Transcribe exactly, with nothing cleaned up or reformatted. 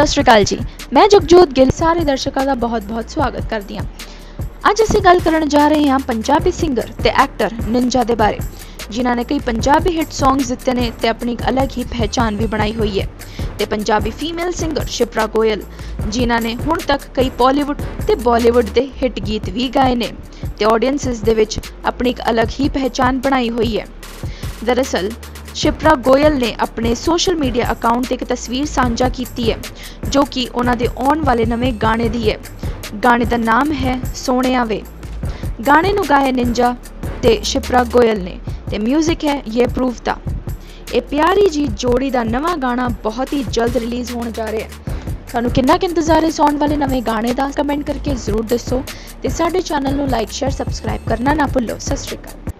सत श्री अकाल जी, मैं जगजोत गिल सारे दर्शकों का बहुत बहुत स्वागत करती हाँ। अज असीं गल करन जा रहे हैं पंजाबी सिंगर ते एक्टर निंजा दे बारे, जिन्हां ने कई पंजाबी हिट सॉन्ग्स दिते ने ते अपनी एक अलग ही पहचान भी बनाई हुई है। ते पंजाबी फीमेल सिंगर शिप्रा गोयल, जिन्हां ने हुण तक कई बॉलीवुड ते बॉलीवुड दे हिट गीत भी गाए ने ते ऑडियंसिस दे विच अपनी एक अलग ही पहचान बनाई हुई है। दरअसल शिप्रा गोयल ने अपने सोशल मीडिया अकाउंट ते एक तस्वीर साझा की है, जो कि उन्हां दे आउण वाले नवे गाने दी है। गाने का नाम है सोहणिया वे। गाने नूं गाया निंजा ते शिप्रा गोयल ने ते म्यूजिक है ये प्रूव दा। ये प्यारी जी जोड़ी का नवा गाना बहुत ही जल्द रिलीज़ होने जा रहा है। तुहानूं किन्ना क इंतज़ार है आउण वाले नवे गाने का, कमेंट करके जरूर दसो ते साडे चैनल नूं लाइक शेयर सबसक्राइब करना ना भुल्लो। सत श्री अकाल।